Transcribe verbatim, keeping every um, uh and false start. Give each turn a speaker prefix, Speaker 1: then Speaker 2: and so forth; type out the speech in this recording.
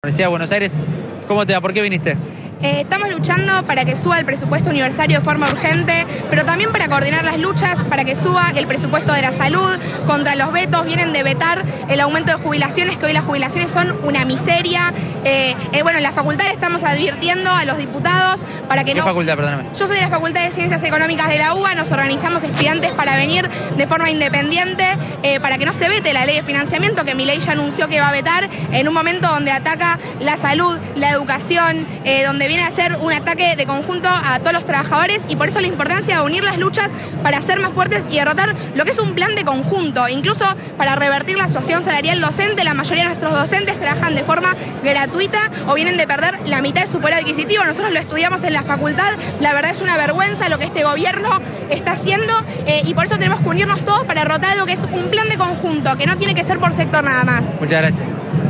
Speaker 1: Universidad de Buenos Aires. ¿Cómo te va? ¿Por qué viniste?
Speaker 2: Eh, estamos luchando para que suba el presupuesto universitario de forma urgente, pero también para coordinar las luchas, para que suba el presupuesto de la salud, contra los vetos. Vienen de vetar el aumento de jubilaciones, que hoy las jubilaciones son una miseria. Eh, eh, bueno, en la facultad estamos advirtiendo a los diputados para que
Speaker 1: ¿Qué
Speaker 2: no...
Speaker 1: facultad, perdóname?
Speaker 2: Yo soy de la Facultad de Ciencias Económicas de la U B A, nos organizamos estudiantes para venir de forma independiente, eh, para que no se vete la ley de financiamiento, que Milei ya anunció que va a vetar, en un momento donde ataca la salud, la educación, eh, donde viene a ser un ataque de conjunto a todos los trabajadores, y por eso la importancia de unir las luchas para ser más fuertes y derrotar lo que es un plan de conjunto, incluso para revertir la situación salarial docente. La mayoría de nuestros docentes trabajan de forma gratuita o vienen de perder la mitad de su poder adquisitivo. Nosotros lo estudiamos en la facultad, la verdad es una vergüenza lo que este gobierno está haciendo, eh, y por eso tenemos que unirnos todos para derrotar algo que es un plan de conjunto, que no tiene que ser por sector nada más.
Speaker 1: Muchas gracias.